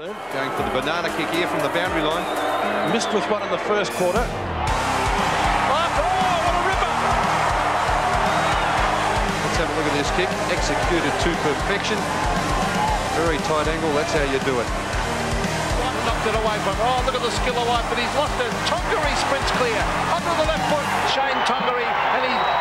Going for the banana kick here from the boundary line. Missed with one in the first quarter. Oh, what a ripper! Let's have a look at this kick. Executed to perfection. Very tight angle. That's how you do it. Knocked it away from. Oh, look at the skill of White, but he's lost it. Tongerie sprints clear. Under the left foot, Shane Tongerie, and he